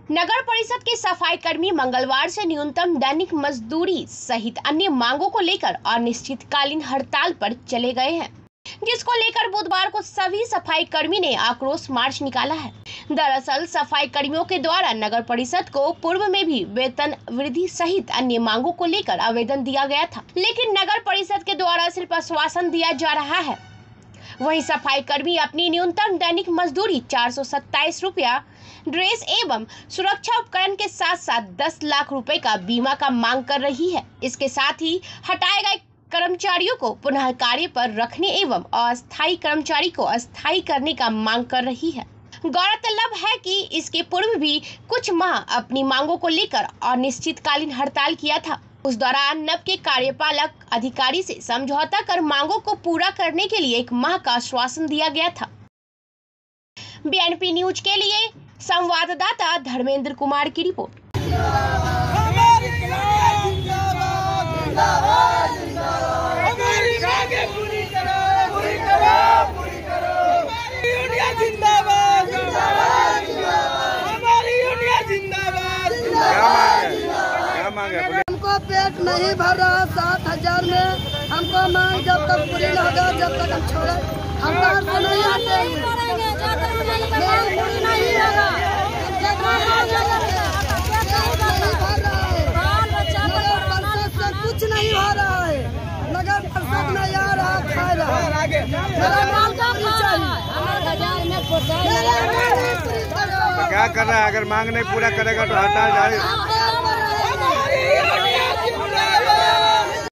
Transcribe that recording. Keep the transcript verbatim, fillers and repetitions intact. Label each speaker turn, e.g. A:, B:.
A: नगर परिषद के सफाई कर्मी मंगलवार से न्यूनतम दैनिक मजदूरी सहित अन्य मांगों को लेकर अनिश्चितकालीन हड़ताल पर चले गए हैं, जिसको लेकर बुधवार को सभी सफाई कर्मी ने आक्रोश मार्च निकाला है। दरअसल सफाई कर्मियों के द्वारा नगर परिषद को पूर्व में भी वेतन वृद्धि सहित अन्य मांगों को लेकर आवेदन दिया गया था, लेकिन नगर परिषद के द्वारा सिर्फ आश्वासन दिया जा रहा है। वहीं सफाई कर्मी अपनी न्यूनतम दैनिक मजदूरी चार सौ सत्ताईस रुपया, ड्रेस एवं सुरक्षा उपकरण के साथ साथ दस लाख रुपए का बीमा का मांग कर रही है। इसके साथ ही हटाए गए कर्मचारियों को पुनः कार्य पर रखने एवं अस्थायी कर्मचारी को अस्थायी करने का मांग कर रही है। गौरतलब है कि इसके पूर्व भी कुछ माह अपनी मांगों को लेकर अनिश्चितकालीन हड़ताल किया था। उस दौरान नब के कार्यपालक अधिकारी से समझौता कर मांगों को पूरा करने के लिए एक माह का आश्वासन दिया गया था। बीएनपी न्यूज के लिए संवाददाता धर्मेंद्र कुमार की रिपोर्ट।
B: हमको पेट नहीं भर रहा सात हजार में, हमको मांग जब तक पूरी न होगा जब तक हम छोड़े हम बाहर से नहीं आते कुछ नहीं हो रहा है। नगर परिषद नहीं आ रहा खा रहा
C: क्या कर रहा है? अगर मांग नहीं पूरा करेगा तो हड़ताल जारी।